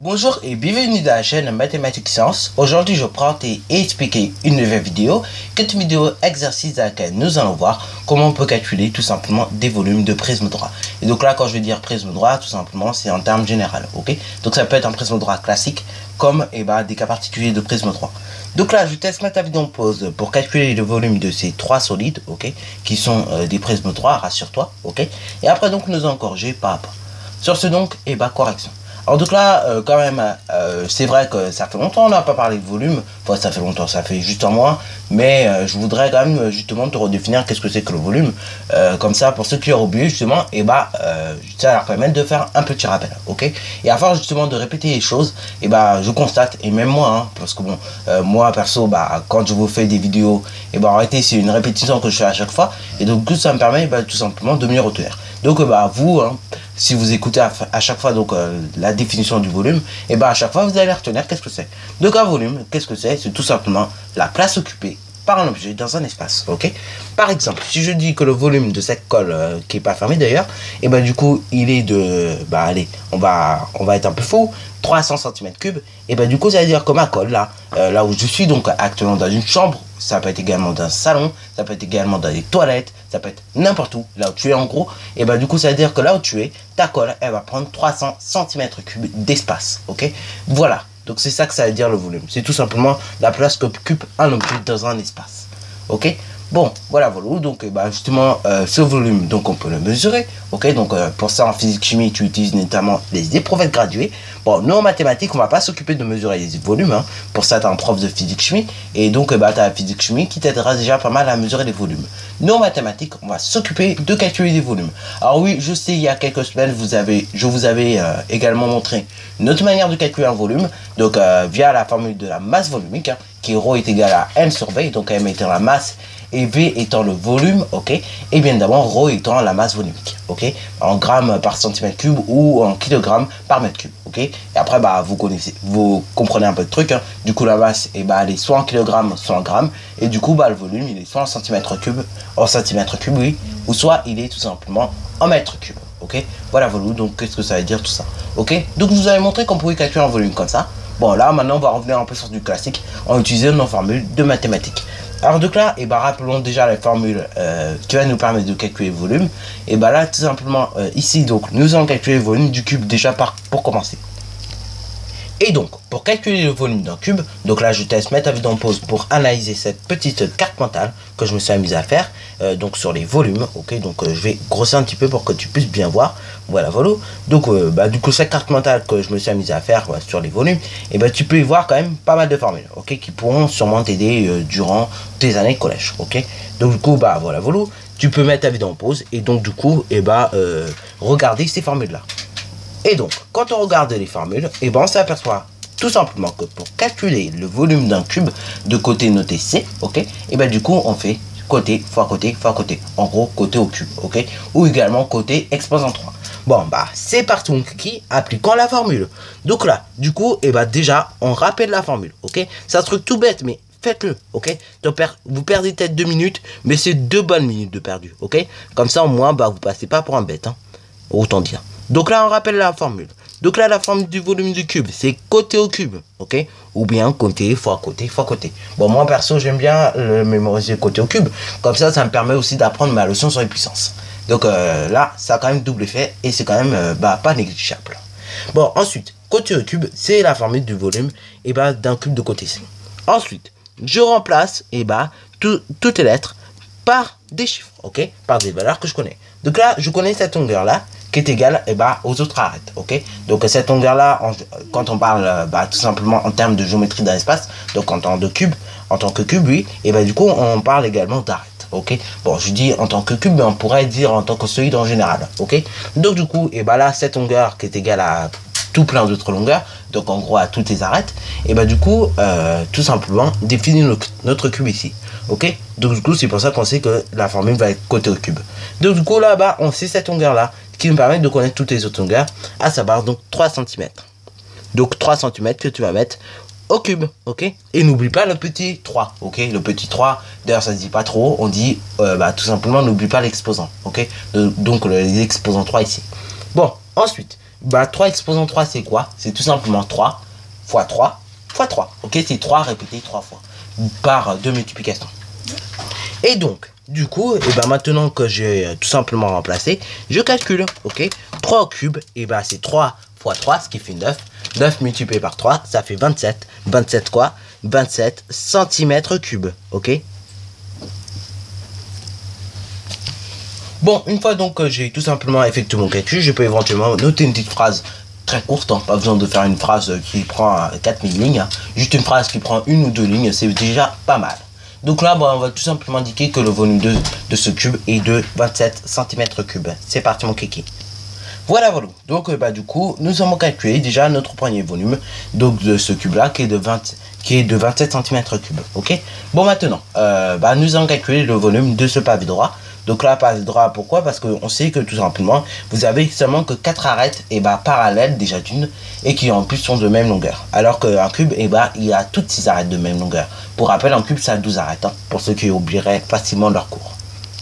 Bonjour et bienvenue dans la chaîne Mathématiques Sciences. Aujourd'hui, je prends et expliquer une nouvelle vidéo, une vidéo exercice dans laquelle nous allons voir comment on peut calculer tout simplement des volumes de prisme droit. Et donc là, quand je vais dire prisme droit, tout simplement, c'est en termes général, ok? Donc ça peut être un prisme droit classique, comme des cas particuliers de prisme droit. Donc là, je teste mettre la vidéo en pause pour calculer le volume de ces trois solides, ok? Qui sont des prismes droits, rassure-toi, ok? Et après, donc, nous allons corriger par rapport. Sur ce donc, correction. Alors donc là, quand même, c'est vrai que ça fait longtemps on n'a pas parlé de volume. Enfin, ça fait longtemps, ça fait juste un mois. Mais je voudrais quand même justement te redéfinir qu'est-ce que c'est que le volume. Comme ça, pour ceux qui ont oublié justement, ça leur permet de faire un petit rappel, ok? Et à force justement de répéter les choses, je constate, et même moi, hein, parce que bon, moi perso, quand je vous fais des vidéos, en réalité c'est une répétition que je fais à chaque fois. Et donc ça me permet tout simplement de mieux retenir. Donc vous, hein, si vous écoutez à chaque fois donc la définition du volume, à chaque fois vous allez retenir qu'est-ce que c'est. Donc un volume, qu'est-ce que c'est? C'est tout simplement la place occupée par un objet dans un espace, ok? Par exemple, si je dis que le volume de cette colle qui est pas fermée d'ailleurs, du coup il est de, allez, on va être un peu fou, 300 cm3, du coup ça veut dire que ma colle là, là où je suis donc actuellement dans une chambre, ça peut être également dans un salon, ça peut être également dans des toilettes, ça peut être n'importe où, là où tu es en gros, du coup ça veut dire que là où tu es, ta colle, elle va prendre 300 cm3 d'espace, ok? Voilà, donc c'est ça que ça veut dire le volume, c'est tout simplement la place qu'occupe un objet dans un espace, ok? Bon, voilà, donc justement, ce volume, donc on peut le mesurer, ok? Donc pour ça, en physique-chimie, tu utilises notamment les éprouvettes graduées. Bon, nous en mathématiques, on va pas s'occuper de mesurer les volumes, hein. Pour ça, tu as un prof de physique-chimie, et donc tu as la physique-chimie qui t'aidera déjà pas mal à mesurer les volumes. Nous en mathématiques, on va s'occuper de calculer les volumes. Alors oui, je sais, il y a quelques semaines, je vous avais également montré une autre manière de calculer un volume, donc via la formule de la masse volumique, hein, qui rho est égal à m sur v, donc m étant la masse, et V étant le volume, ok, et bien d'abord rho étant la masse volumique, ok, en grammes par centimètre cube ou en kilogrammes par mètre cube, ok, et après vous comprenez un peu de truc, hein. Du coup la masse, elle est soit en kilogrammes, soit en grammes, et du coup le volume il est soit en centimètre cube, oui, ou soit il est tout simplement en mètre cube, ok, voilà, donc qu'est-ce que ça veut dire tout ça, ok, donc je vous avais montré qu'on pouvait calculer un volume comme ça. Bon là maintenant on va revenir un peu sur du classique en utilisant nos formules de mathématiques. Alors donc là, rappelons déjà la formule qui va nous permettre de calculer le volume. Et là, tout simplement, ici, donc, nous allons calculer le volume du cube déjà pour commencer. Et donc, pour calculer le volume d'un cube, donc là je te laisse mettre la vidéo en pause pour analyser cette petite carte mentale que je me suis amusé à faire, donc sur les volumes, ok, donc je vais grossir un petit peu pour que tu puisses bien voir, voilà, donc du coup cette carte mentale que je me suis amusé à faire sur les volumes, tu peux y voir quand même pas mal de formules, ok, qui pourront sûrement t'aider durant tes années de collège, ok, donc du coup, voilà, tu peux mettre la vidéo en pause et donc du coup, regarder ces formules là. Et donc, quand on regarde les formules, on s'aperçoit tout simplement que pour calculer le volume d'un cube de côté noté C, ok, du coup, on fait côté fois côté fois côté. En gros, côté au cube, ok, ou également côté exposant 3. Bon, c'est parti, qui appliquant la formule. Donc là, du coup, déjà, on rappelle la formule, ok. C'est un truc tout bête, mais faites-le, ok. Vous perdez peut-être 2 minutes, mais c'est 2 bonnes minutes de perdu, ok. Comme ça, au moins, vous passez pas pour un bête, hein, autant dire. Donc là, on rappelle la formule. Donc là, la formule du volume du cube, c'est côté au cube, ok? Ou bien côté fois côté fois côté. Bon, moi, perso, j'aime bien le mémoriser côté au cube. Comme ça, ça me permet aussi d'apprendre ma leçon sur les puissances. Donc là, ça a quand même double effet et c'est quand même pas négligeable. Bon, ensuite, côté au cube, c'est la formule du volume d'un cube de côté C. Ensuite, je remplace toutes les lettres par des chiffres, ok? Par des valeurs que je connais. Donc là, je connais cette longueur-là, qui est égale aux autres arêtes, ok. Donc cette longueur là, quand on parle tout simplement en termes de géométrie d'un espace, donc en tant que cube, oui, du coup on parle également d'arêtes, ok. Bon, je dis en tant que cube, mais on pourrait dire en tant que solide en général, ok. Donc du coup, là cette longueur qui est égale à tout plein d'autres longueurs, donc en gros à toutes les arêtes, du coup tout simplement définit notre cube ici, ok. Donc du coup c'est pour ça qu'on sait que la formule va être côté au cube. Donc du coup là-bas on sait cette longueur là qui nous permet de connaître toutes les autres longueurs, à savoir donc 3 cm. Donc 3 cm que tu vas mettre au cube, ok. Et n'oublie pas le petit 3, ok. Le petit 3, d'ailleurs ça se dit pas trop, on dit tout simplement n'oublie pas l'exposant, ok. Donc les exposants 3 ici. Bon, ensuite, bah 3 exposant 3 c'est quoi? C'est tout simplement 3 fois 3 fois 3. Ok, c'est 3 répété 3 fois par 2 multiplications. Et donc, du coup, et ben maintenant que j'ai tout simplement remplacé, je calcule. Ok, 3 au cube, et ben c'est 3 fois 3, ce qui fait 9. 9 multiplié par 3, ça fait 27. 27 quoi? 27 cm3. Ok. Bon, une fois donc que j'ai tout simplement effectué mon calcul, je peux éventuellement noter une petite phrase très courte, hein, pas besoin de faire une phrase qui prend 4000 lignes, hein. Juste une phrase qui prend 1 ou 2 lignes, c'est déjà pas mal. Donc là, bon, on va tout simplement indiquer que le volume de ce cube est de 27 cm3. C'est parti mon kiki. Voilà, voilà. Donc bah du coup, nous avons calculé déjà notre premier volume donc de ce cube là qui est de 27 cm3. Ok. Bon maintenant, bah nous allons calculer le volume de ce pavé droit. Donc là, pavé droit, pourquoi? Parce qu'on sait que tout simplement, vous avez seulement que 4 arêtes et bah parallèles déjà d'une et qui en plus sont de même longueur. Alors qu'un cube, et bah il a toutes 6 arêtes de même longueur. Pour rappel, un cube ça a 12 arêtes, hein, pour ceux qui oublieraient facilement leur cours.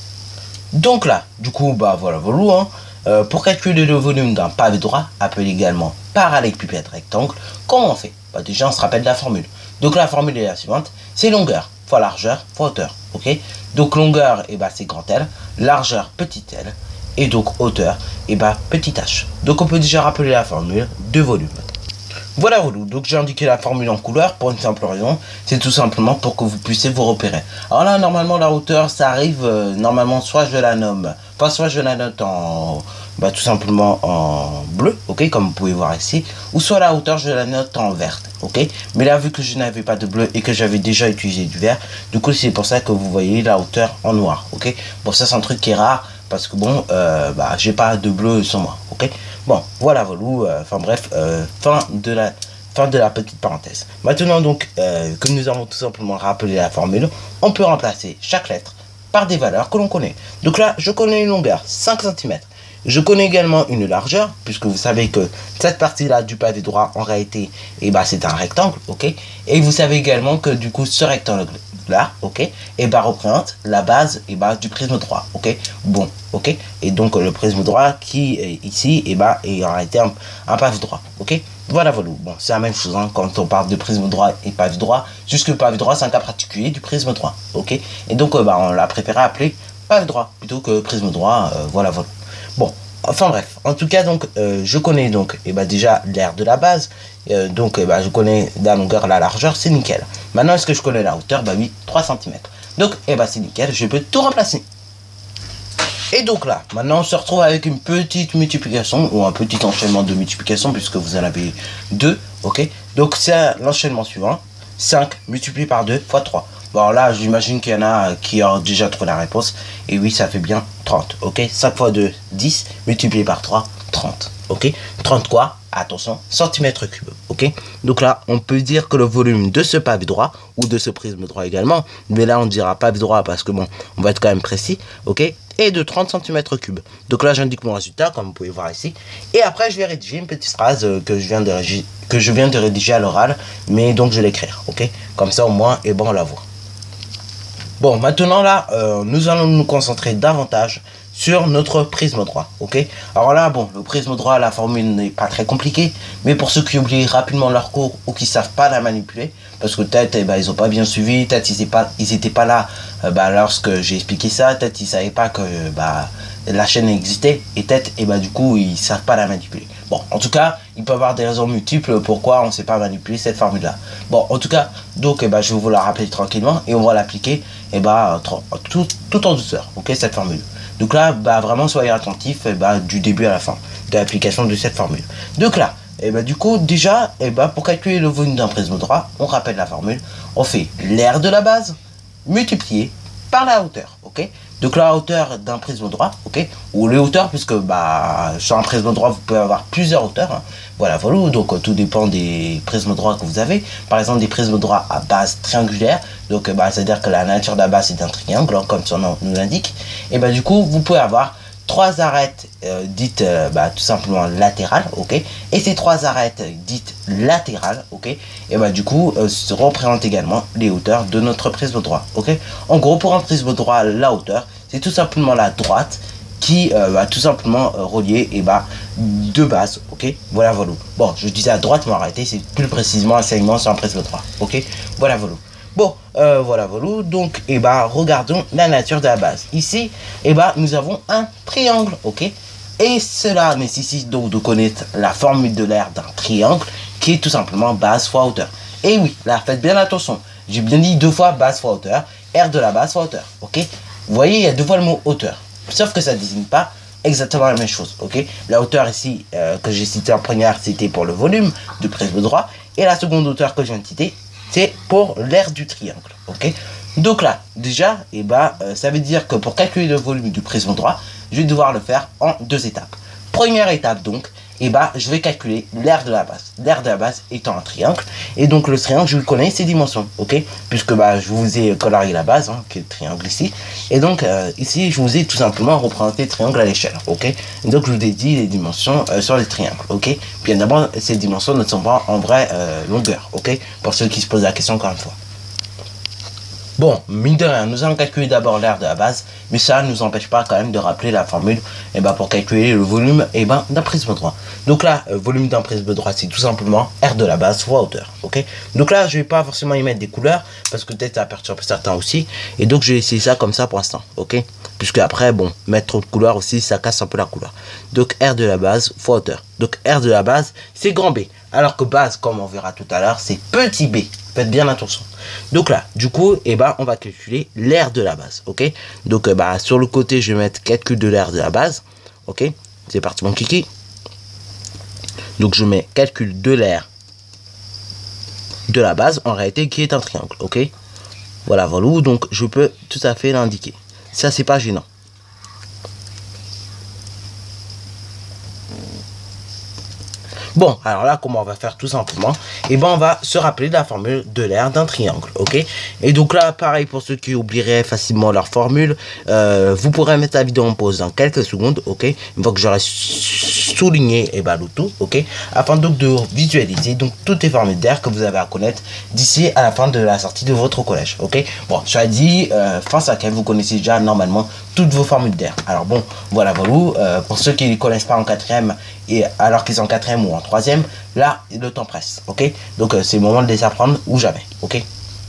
Donc là, du coup, bah voilà, voilà, hein. Pour calculer le volume d'un pavé droit, appelé également parallélépipède rectangle, comment on fait? Bah déjà, on se rappelle de la formule. Donc la formule est la suivante, c'est longueur fois largeur fois hauteur. Ok. Donc longueur, et bah c'est grand L, largeur petit l, et donc hauteur, et bah petit h. Donc on peut déjà rappeler la formule de volume. Voilà, voilà. Donc j'ai indiqué la formule en couleur pour une simple raison, c'est tout simplement pour que vous puissiez vous repérer. Alors là, normalement la hauteur, ça arrive normalement soit je la nomme, enfin soit je la note en bah, tout simplement en bleu, ok, comme vous pouvez voir ici, ou soit la hauteur je la note en verte, ok. Mais là, vu que je n'avais pas de bleu et que j'avais déjà utilisé du vert, du coup c'est pour ça que vous voyez la hauteur en noir, ok. Bon, ça c'est un truc qui est rare parce que bon, bah j'ai pas de bleu sur moi, ok. Bon, voilà, voilà, enfin bref, fin de la petite parenthèse. Maintenant donc, que nous avons tout simplement rappelé la formule, on peut remplacer chaque lettre par des valeurs que l'on connaît. Donc là, je connais une longueur, 5 cm. Je connais également une largeur, puisque vous savez que cette partie-là du pavé droit, en réalité, et bah, c'est un rectangle, ok. Et vous savez également que du coup, ce rectangle-là, ok, et bah, représente la base et bah, du prisme droit, ok. Bon, ok. Et donc, le prisme droit qui est ici, et bah, est en réalité un pavé droit, ok. Voilà, voilà. Bon, c'est la même chose hein, quand on parle de prisme droit et pavé droit, juste que le pavé droit, c'est un cas particulier du prisme droit, ok. Et donc, bah, on l'a préféré appeler pavé droit plutôt que prisme droit, voilà, voilà. Bon, enfin bref, en tout cas donc je connais donc et bah déjà l'aire de la base, donc bah, je connais la longueur, la largeur, c'est nickel. Maintenant est-ce que je connais la hauteur? Bah oui, 3 cm. Donc et bah c'est nickel, je peux tout remplacer. Et donc là, maintenant on se retrouve avec une petite multiplication ou un petit enchaînement de multiplication puisque vous en avez deux, ok. Donc c'est l'enchaînement suivant, 5 multiplié par 2 fois 3. Bon là j'imagine qu'il y en a qui ont déjà trouvé la réponse. Et oui, ça fait bien 30, ok. 5 fois 2, 10, multiplié par 3, 30, ok. 30 quoi? Attention, centimètres cubes, ok. Donc là, on peut dire que le volume de ce pavé droit, ou de ce prisme droit également, mais là on dira pavé droit parce que bon, on va être quand même précis, ok, est de 30 cm3. Donc là, j'indique mon résultat, comme vous pouvez voir ici. Et après, je vais rédiger une petite phrase que je viens de rédiger à l'oral, mais donc je vais l'écrire, ok. Comme ça, au moins, et bon, on la voit. Bon, maintenant là, nous allons nous concentrer davantage sur notre prisme droit, ok. Alors là, bon, le prisme droit, la formule n'est pas très compliquée, mais pour ceux qui oublient rapidement leur cours ou qui savent pas la manipuler, parce que peut-être eh ben, ils ont pas bien suivi, peut-être ils étaient pas là lorsque j'ai expliqué ça, peut-être ils savaient pas que la chaîne existait, et peut-être et du coup ils savent pas la manipuler. Bon, en tout cas, il peut y avoir des raisons multiples pourquoi on ne sait pas manipuler cette formule là. Bon, en tout cas, donc je vais vous la rappeler tranquillement et on va l'appliquer tout en douceur, ok, cette formule. Donc là, vraiment soyez attentifs du début à la fin de l'application de cette formule. Donc là, du coup, déjà, pour calculer le volume d'un prisme droit, on rappelle la formule, on fait l'aire de la base multiplié par la hauteur, ok. Donc la hauteur d'un prisme droit, ok, ou les hauteurs, puisque sur un prisme droit, vous pouvez avoir plusieurs hauteurs, hein. Voilà, donc tout dépend des prismes droits que vous avez. Par exemple, des prismes droits à base triangulaire, donc c'est-à-dire que la nature de la base est un triangle, hein, comme son nom nous l'indique. Et du coup, vous pouvez avoir 3 arêtes dites tout simplement latérales, ok, et ces 3 arêtes dites latérales, ok, et du coup représentent également les hauteurs de notre prisme droit, ok. En gros, pour un prisme droit, la hauteur c'est tout simplement la droite qui va tout simplement relier deux bases, ok. Voilà, voilà. Bon, je disais à droite, mais en réalité, c'est plus précisément un segment sur un prisme droit, ok. Voilà, voilà. Bon, voilà, voilà. Donc, regardons la nature de la base. Ici, nous avons un triangle, ok. Et cela nécessite donc de connaître la formule de l'aire d'un triangle, qui est tout simplement base fois hauteur. Et oui, là, faites bien attention. J'ai bien dit 2 fois base fois hauteur, aire de la base fois hauteur, ok. Vous voyez, il y a 2 fois le mot hauteur. Sauf que ça ne désigne pas exactement la même chose, ok. La hauteur ici, que j'ai cité en première, c'était pour le volume du prisme droit. Et la seconde hauteur que je viens de citer, c'est pour l'aire du triangle, ok. Donc là, déjà, ça veut dire que pour calculer le volume du prisme droit, je vais devoir le faire en 2 étapes. Première étape donc, je vais calculer l'aire de la base. L'aire de la base étant un triangle. Et donc le triangle, je connais ses dimensions, ok. Puisque je vous ai colorié la base, qui est le triangle ici. Et donc ici, je vous ai tout simplement représenté le triangle à l'échelle, ok. Et donc je vous ai dit les dimensions sur les triangles, ok. Bien d'abord, ces dimensions ne sont pas en vraie longueur, ok. Pour ceux qui se posent la question encore une fois. Bon, mine de rien, nous allons calculer d'abord l'aire de la base, mais ça ne nous empêche pas quand même de rappeler la formule pour calculer le volume d'un prisme droit. Donc là, volume d'un prisme droit, c'est tout simplement aire de la base fois hauteur, ok. Donc là, je vais pas forcément y mettre des couleurs, parce que peut-être ça perturbe certains aussi, et donc je vais essayer ça comme ça pour l'instant, ok. Puisque après, bon, mettre trop de couleurs aussi, ça casse un peu la couleur. Donc aire de la base fois hauteur. Donc aire de la base, c'est grand B, alors que base, comme on verra tout à l'heure, c'est petit b. Faites bien attention. Donc là, du coup, on va calculer l'aire de la base, ok. Donc sur le côté, je vais mettre calcul de l'aire de la base, ok. C'est parti mon kiki. Donc je mets calcul de l'aire de la base, en réalité, qui est un triangle, ok. Voilà, voilà. Donc je peux tout à fait l'indiquer. Ça, c'est pas gênant. Bon, alors là, comment on va faire tout simplement? On va se rappeler de la formule de l'aire d'un triangle, ok. Et donc là, pareil pour ceux qui oublieraient facilement leur formule, vous pourrez mettre la vidéo en pause dans quelques secondes, ok. Une fois que j'aurai souligné le tout, ok. Afin donc de visualiser donc toutes les formules d'air que vous avez à connaître d'ici à la fin de la sortie de votre collège, ok. Bon, je l'ai dit, fin 5e, vous connaissez déjà normalement toutes vos formules d'air. Alors bon, voilà, voilà. Pour ceux qui ne connaissent pas en 4e, et alors qu'ils sont en 4e ou en 3e, là, le temps presse, ok. Donc, c'est le moment de les apprendre ou jamais, ok.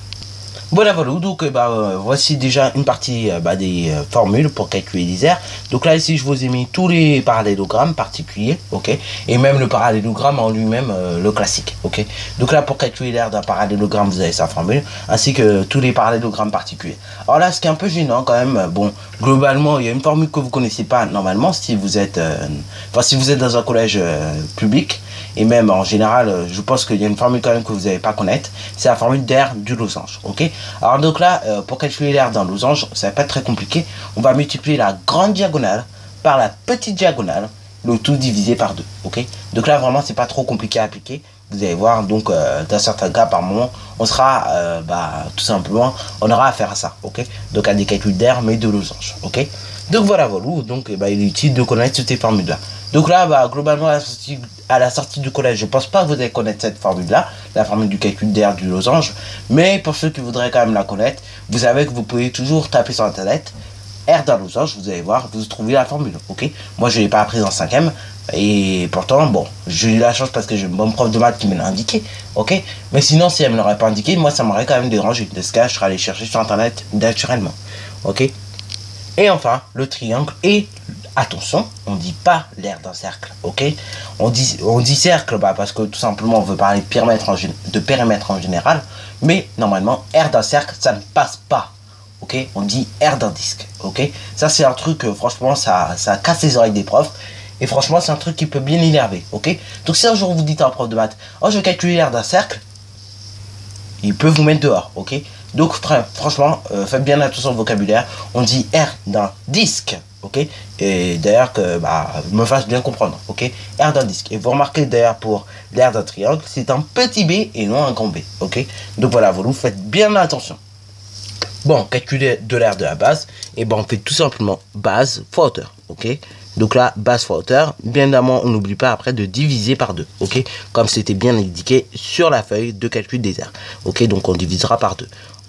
Voilà, voilà. Donc, voici déjà une partie des formules pour calculer les aires. Donc là, ici, je vous ai mis tous les parallélogrammes particuliers, ok. Et même le parallélogramme en lui-même, le classique, ok. Donc là, pour calculer l'aire d'un parallélogramme, vous avez sa formule, ainsi que tous les parallélogrammes particuliers. Alors là, ce qui est un peu gênant quand même, bon, globalement, il y a une formule que vous connaissez pas normalement si vous êtes, si vous êtes dans un collège public. Et même en général, je pense qu'il y a une formule quand même que vous n'allez pas connaître. C'est la formule d'aire du losange, ok. Alors donc là, pour calculer l'aire d'un losange, ça va pas être très compliqué. On va multiplier la grande diagonale par la petite diagonale, le tout divisé par 2, ok. Donc là, vraiment, c'est pas trop compliqué à appliquer. Vous allez voir, donc dans certains cas, par moment, on sera, tout simplement, on aura à faire ça, ok. Donc à des calculs d'aire, mais de losange, ok. Donc voilà, voilà. Donc il est utile de connaître toutes ces formules-là. Donc là, globalement, à la sortie du collège, je pense pas que vous allez connaître cette formule-là, la formule du calcul d'aire du losange. Mais pour ceux qui voudraient quand même la connaître, vous savez que vous pouvez toujours taper sur internet aire d'un losange, vous allez voir, vous trouvez la formule, ok. Moi, je l'ai pas apprise en 5e. Et pourtant, bon, j'ai eu la chance parce que j'ai une bonne prof de maths qui me l'a indiqué, ok. Mais sinon, si elle me l'aurait pas indiqué, moi, ça m'aurait quand même dérangé. De ce cas, je serais allé chercher sur internet naturellement, ok. Et enfin, le triangle. Et attention, on dit pas l'aire d'un cercle, ok. On dit cercle parce que tout simplement on veut parler de périmètre en général. Mais normalement, aire d'un cercle, ça ne passe pas, ok. On dit aire d'un disque, ok. Ça, c'est un truc, franchement, ça casse les oreilles des profs. Et franchement, c'est un truc qui peut bien énerver, ok. Donc si un jour vous dites à un prof de maths, oh, je vais calculer l'aire d'un cercle, il peut vous mettre dehors, ok. Donc franchement, faites bien attention au vocabulaire. On dit aire d'un disque, ok. Et d'ailleurs que me fasse bien comprendre, ok. Aire d'un disque. Et vous remarquez d'ailleurs pour l'aire d'un triangle, c'est un petit b et non un grand b, ok. Donc voilà, vous faites bien attention. Bon, calculer de l'aire de la base, et on fait tout simplement base fois hauteur, ok. Donc là, base fois hauteur, bien évidemment, on n'oublie pas après de diviser par 2, ok. Comme c'était bien indiqué sur la feuille de calcul des aires, ok. Donc on divisera par 2.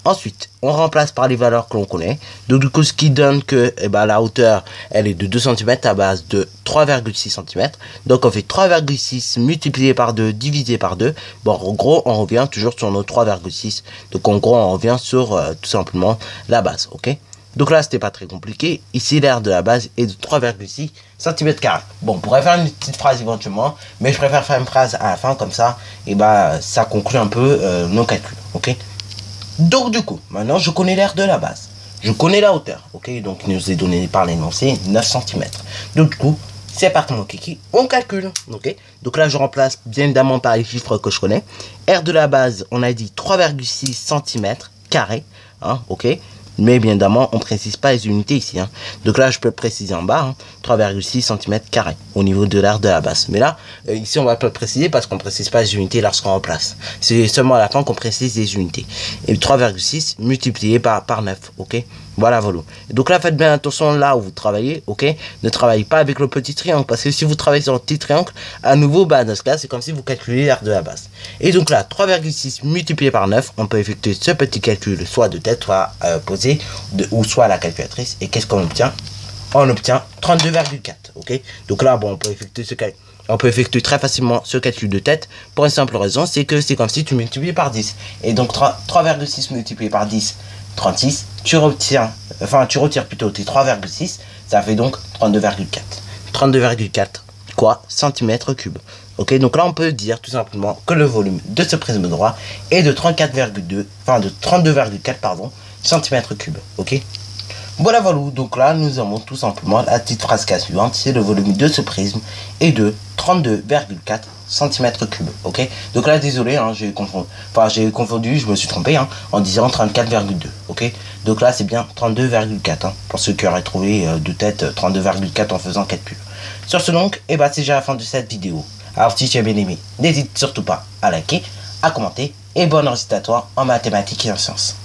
Ensuite, on remplace par les valeurs que l'on connaît. Donc, du coup, ce qui donne que la hauteur, elle est de 2 cm à base de 3,6 cm. Donc, on fait 3,6 multiplié par 2 divisé par 2. Bon, en gros, on revient toujours sur nos 3,6. Donc, en gros, on revient sur tout simplement la base, ok? Donc là, c'était pas très compliqué. Ici, l'aire de la base est de 3,6 cm². Bon, on pourrait faire une petite phrase éventuellement, mais je préfère faire une phrase à la fin, comme ça, ça conclut un peu nos calculs, ok? Donc du coup, maintenant je connais l'aire de la base. Je connais la hauteur, ok? Donc il nous est donné par l'énoncé 9 cm. Donc du coup, c'est parti mon kiki, on calcule, ok? Donc là je remplace bien évidemment par les chiffres que je connais. Aire de la base, on a dit 3,6 cm², hein, ok? Mais bien évidemment, on ne précise pas les unités ici. Hein. Donc là, je peux préciser en bas, hein, 3,6 cm² au niveau de l'aire de la base. Mais là, ici, on va pas le préciser parce qu'on ne précise pas les unités lorsqu'on remplace. C'est seulement à la fin qu'on précise les unités. Et 3,6 multiplié par 9, ok? Voilà. Donc là, faites bien attention là où vous travaillez, ok? Ne travaillez pas avec le petit triangle, parce que si vous travaillez sur le petit triangle, à nouveau, dans ce cas, c'est comme si vous calculez l'aire de la base. Et donc là, 3,6 multiplié par 9, on peut effectuer ce petit calcul, soit de tête, soit posé, ou soit à la calculatrice. Et qu'est-ce qu'on obtient? On obtient 32,4, ok? Donc là, bon, on peut effectuer ce calcul. On peut effectuer très facilement ce calcul de tête pour une simple raison, c'est que c'est comme si tu multiplies par 10. Et donc 3,6 multiplié par 10, 36, tu retires plutôt tes 3,6, ça fait donc 32,4. 32,4 quoi? Centimètres cubes. Ok, donc là on peut dire tout simplement que le volume de ce prisme droit est de 32,4 centimètres cubes. Ok. Voilà, donc là nous avons tout simplement la petite phrase suivante, c'est le volume de ce prisme est de 32,4 cm3. Ok, donc là désolé, hein, j'ai confondu, je me suis trompé hein, en disant 34,2. Ok, donc là c'est bien 32,4 hein, pour ceux qui auraient trouvé de tête 32,4 en faisant calcul. Sur ce donc, c'est déjà la fin de cette vidéo. Alors si tu as bien aimé, n'hésite surtout pas à liker, à commenter et bonne réussite à toi en mathématiques et en sciences.